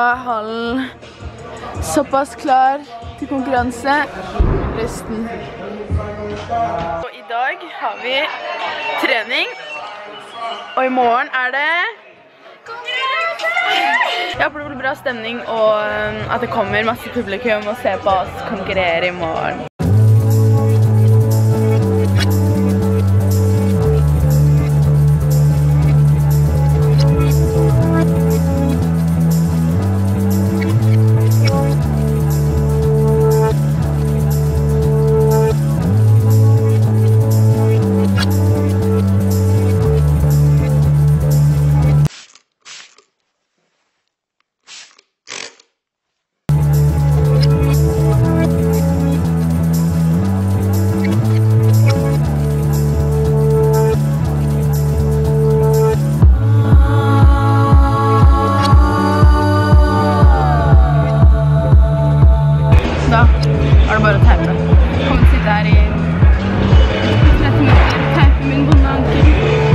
er hallen såpass klar til konkurranse. Resten. Og i dag har vi trening, og i morgen er det konkurranse! Jeg håper det blir bra stemning, og at det kommer masse publikum og ser på oss konkurrere i morgen. Er det bare å teipe. Kommer til å sitte her i 30 minutter, teipe min vonde ankel.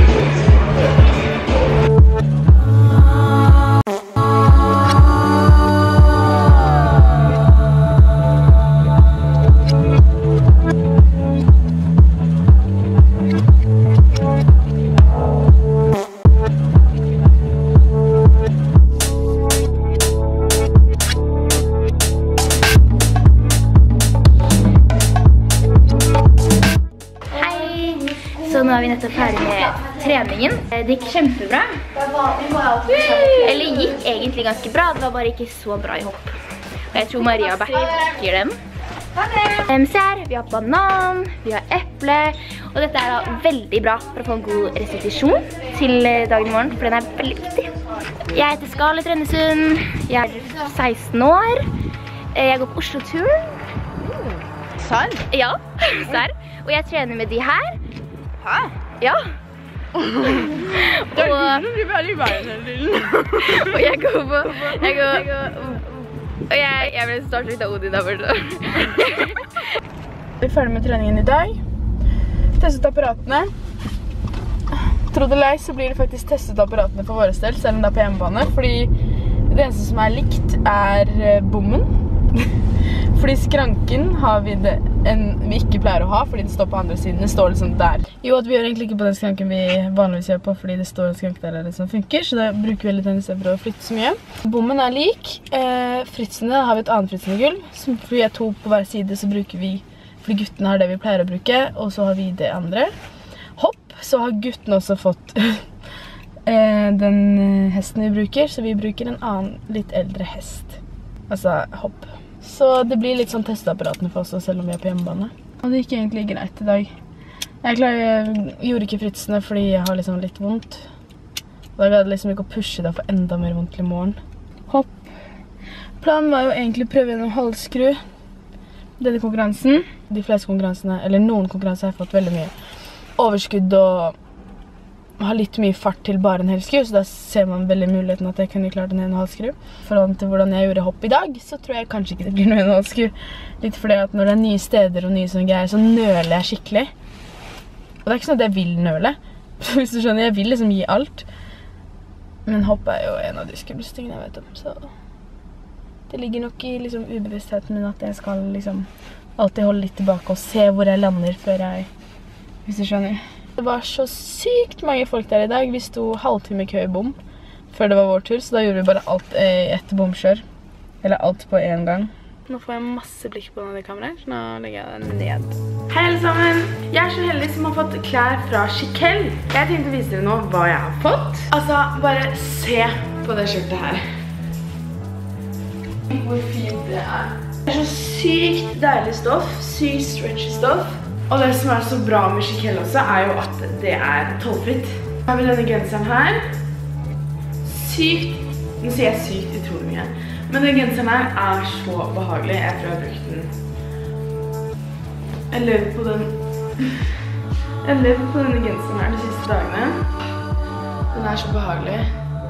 Så nå er vi nettopp ferdig med treningen. Det gikk kjempebra. Eller gikk egentlig ganske bra, det var bare ikke så bra i hopp. Og jeg tror Maria backer den. Se her, vi har banan, vi har eple, og dette er da veldig bra for å få en god restitusjon til dagen i morgen, for den er veldig viktig. Jeg heter Scarlett Rennesund, jeg er 16 år, jeg går på Oslo-turen. Serr? Ja, serr. Og jeg trener med de her. Hæ? Ja. Det er du som blir veldig veien hele tiden. Og jeg går på... Og jeg ble startet litt av Odin der borte. Vi er ferdig med treningen i dag. Testet apparatene. Tro det eller ei, så blir det faktisk testet apparatene for våre stel, selv om det er på hjemmebane. Fordi det eneste som er likt er bommen. Fordi skranken har vi vi ikke pleier å ha, fordi det står på andre siden. Det står liksom der. Jo, at vi gjør egentlig ikke på den skranken vi vanligvis gjør på, fordi det står en skrank der som funker, så da bruker vi litt den i stedet for å flytte så mye. Bommen er lik. Fritsene har vi et annet fritsende gulv, som vi er 2 på hver side, så bruker vi, fordi guttene har det vi pleier å bruke, og så har vi det andre. Hopp, så har guttene også fått den hesten vi bruker, så vi bruker en annen, litt eldre hest. Altså hopp. Så det blir litt sånn testapparatene for oss, selv om vi er på hjemmebane. Og det gikk egentlig greit i dag. Jeg gjorde ikke fritsene fordi jeg har liksom litt vondt. Og da gadd jeg liksom ikke å pushe det for enda mer vondt i morgen. Hopp. Planen var jo egentlig å prøve gjennom halvskru denne konkurransen. De fleste konkurransene, eller noen konkurranser har jeg fått veldig mye overskudd og har litt mye fart til bare en hel skru, så da ser man veldig muligheten at jeg kunne klart en halvskru. Forhold til hvordan jeg gjorde hopp i dag, så tror jeg kanskje ikke det blir noe en halvskru. Litt fordi at når det er nye steder og nye sånne greier, så nøler jeg skikkelig. Og det er ikke sånn at jeg vil nøle. Hvis du skjønner, jeg vil liksom gi alt. Men hopp er jo en av de skumleste tingene jeg vet om, så det ligger nok i liksom ubevisstheten min at jeg skal liksom alltid holde litt tilbake og se hvor jeg lander før jeg, hvis du skjønner. Det var så sykt mange folk der i dag. Vi sto halvtime i kø i bom før det var vår tur, så da gjorde vi bare alt i ett bomkjør. Eller alt på en gang. Nå får jeg masse blikk på denne kameraet, så nå legger jeg den ned. Hei alle sammen! Jeg er så heldig som har fått klær fra Chiquelle. Jeg tenkte å vise dere nå hva jeg har fått. Altså, bare se på det skjortet her. Hvor fint det er. Det er så sykt deilig stoff, sykt stretchy stoff. Og det som er så bra med Chiquelle også, er jo at det er tollfritt. Så har vi denne genseren her. Sykt, nå sier jeg sykt utrolig mye. Men denne genseren her er så behagelig. Jeg tror jeg har brukt den. Jeg lever på denne genseren her de siste dagene. Den er så behagelig.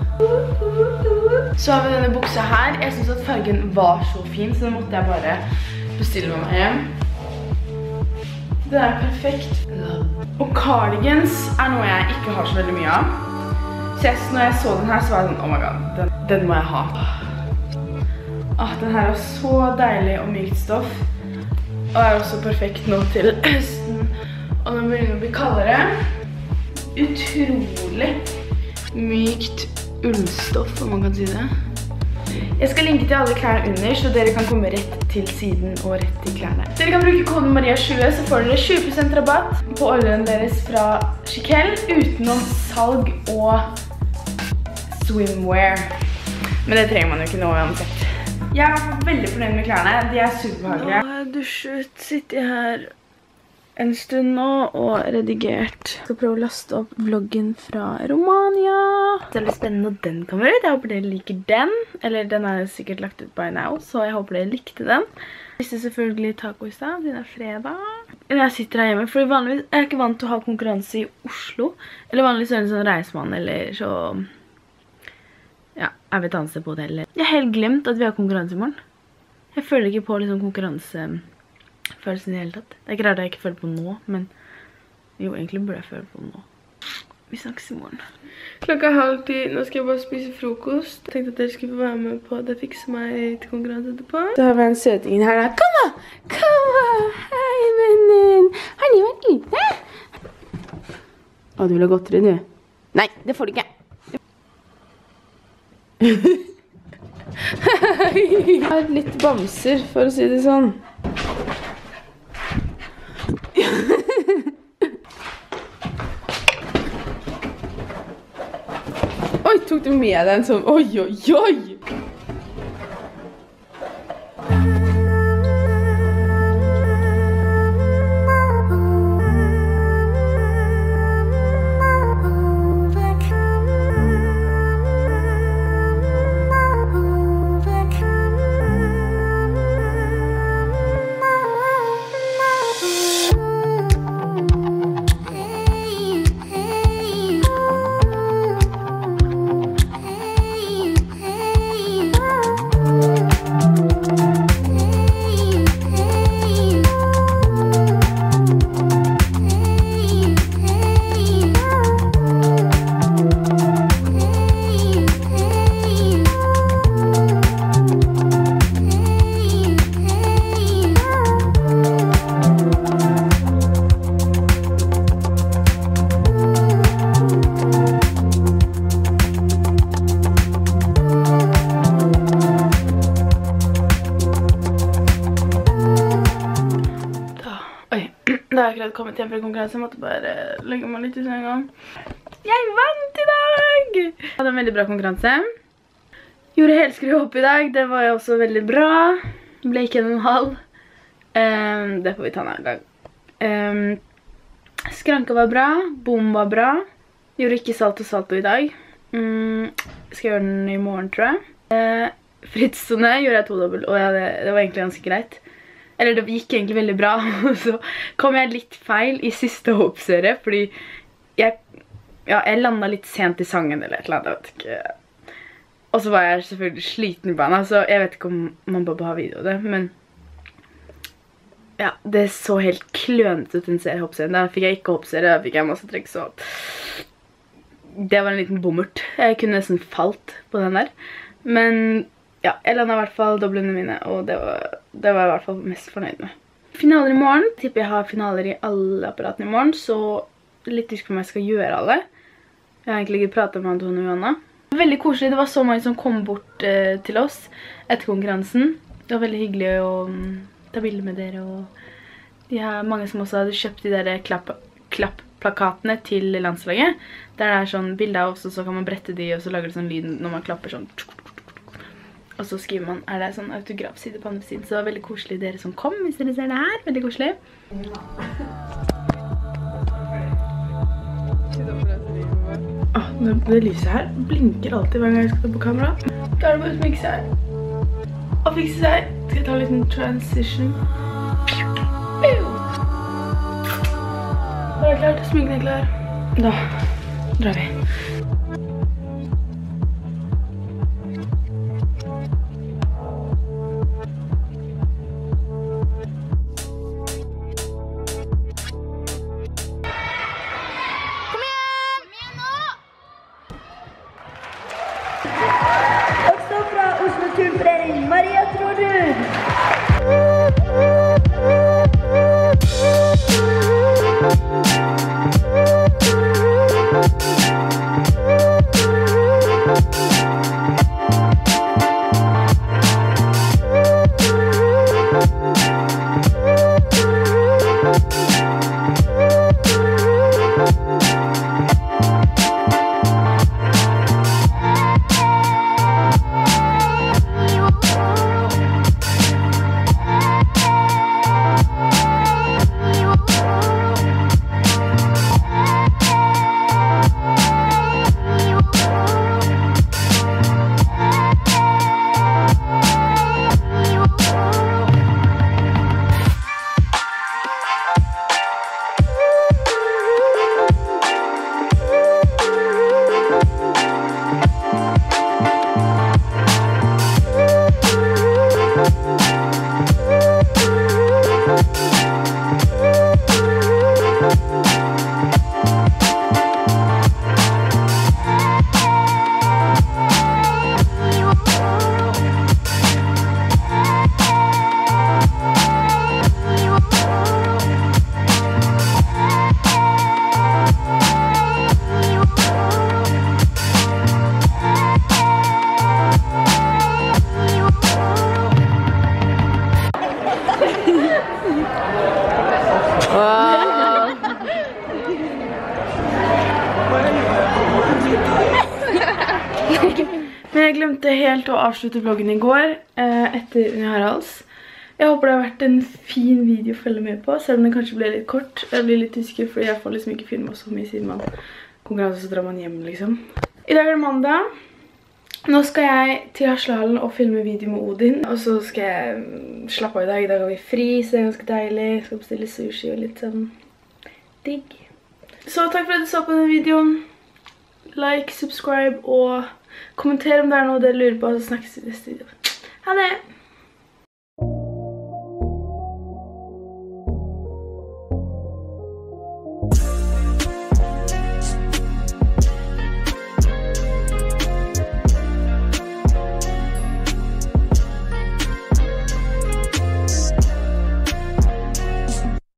Så har vi denne buksa her. Jeg synes at fargen var så fin, så da måtte jeg bare bestille med meg hjem. Det er perfekt. Og cardigans er noe jeg ikke har så veldig mye av. Så når jeg så den her, så var jeg sånn, oh my god, den må jeg ha. Den her er så deilig og mykt stoff. Og er også perfekt nå til høsten. Og nå begynner det å bli kaldere. Utrolig mykt ullstoff, om man kan si det. Jeg skal linke til alle klærne under, så dere kan komme rett til siden og rett til klærne. Dere kan bruke koden Maria20, så får dere 20% rabatt på ordren deres fra Chiquel, utenom salg og swimwear. Men det trenger man jo ikke nå uansett. Jeg er veldig fornøyd med klærne. De er superbehagelige. Nå har jeg dusjet, sitter her en stund nå og redigert. Jeg skal prøve å laste opp vloggen fra Romania. Det er litt spennende når den kommer ut. Jeg håper dere liker den. Eller den er sikkert lagt ut by now, så jeg håper dere likte den. Jeg spiste selvfølgelig taco i stad, siden det er fredag. Jeg sitter her hjemme, for vanligvis er jeg ikke vant til å ha konkurranse i Oslo. Eller vanligvis er det en sånn reisemann, eller så... Ja, jeg vet annet sted på hotellet. Jeg har helt glemt at vi har konkurranse i morgen. Jeg føler ikke på liksom konkurransefølelsen i hele tatt. Det er ikke rart jeg ikke føler på nå, men jo, egentlig burde jeg føle på nå. Vi snakkes i morgen. Klokka er 9:30. Nå skal jeg bare spise frokost. Jeg tenkte at dere skulle få være med på at jeg fikser meg til konkurranse etterpå. Så har vi en søtingen her da. Kom da! Kom da! Hei, vennen! Har ni vært ute? Å, du vil ha godteri, du? Nei, det får du ikke. Jeg har litt bamser, for å si det sånn. Oi, tok du med deg en sånn? Oi, oi, oi! Da har jeg akkurat kommet hjem fra konkurranse, jeg måtte bare legge meg litt i senga. Jeg vant i dag! Jeg hadde en veldig bra konkurranse. Gjorde helskruhopp i dag, det var jo også veldig bra. Ble ikke 1,5. Det får vi ta en annen gang. Skranka var bra, bom var bra. Gjorde ikke salto i dag. Skal gjøre den i morgen, tror jeg. Frittstående gjorde jeg 2 dobbelt, og ja, det var egentlig ganske greit. Eller det gikk egentlig veldig bra, og så kom jeg litt feil i siste hoppsøre, fordi jeg landet litt sent i sangen eller et eller annet, jeg vet ikke. Og så var jeg selvfølgelig sliten i banen, så jeg vet ikke om man bare har video av det, men ja, det så helt klønet ut den hoppsøren. Da fikk jeg ikke hoppsøre, da fikk jeg masse trekk, så det var en liten bommert. Jeg kunne nesten falt på den der, men ja, jeg landet i hvert fall doblene mine, og det var jeg i hvert fall mest fornøyd med. Finaler i morgen. Jeg tipper jeg har finaler i alle apparatene i morgen, så litt usikker på om jeg skal gjøre alle. Jeg har egentlig ikke pratet med Anton og Johanna. Det var veldig koselig, det var så mange som kom bort til oss etter konkurransen. Det var veldig hyggelig å ta bilder med dere, og de har mange som også hadde kjøpt de der klappplakatene til landslaget. Der det er sånn bilder av oss, og så kan man brette de, og så lager det sånn lyd når man klapper sånn. Og så skriver man, er det sånn autografside på andre siden. Så det var veldig koselig dere som kom, hvis dere ser det her. Veldig koselig. Det lyset her blinker alltid hver gang jeg skal ta på kamera. Da er det bare å smykke seg. Og fikse seg. Skal jeg ta en liten transition. Da er det klart, smykken er klar. Da drar vi. Også fra Oslo Turnforening, Maria 3. glemte helt å avslutte vloggen i går etter Unge Haralds. Jeg håper det har vært en fin video å følge med på, selv om det kanskje ble litt kort. Jeg blir litt usikker, fordi jeg får liksom ikke filme så mye siden man konkurranse, så drar man hjem, liksom. I dag er det mandag. Nå skal jeg til Haslehallen og filme video med Odin, og så skal jeg slappe av i dag. I dag har vi fri, så det er ganske deilig. Jeg skal bestille sushi og litt sånn digg. Så takk for at du så på denne videoen. Like, subscribe og kommenter om det er noe dere lurer på, så snakkes vi i neste video. Ha det!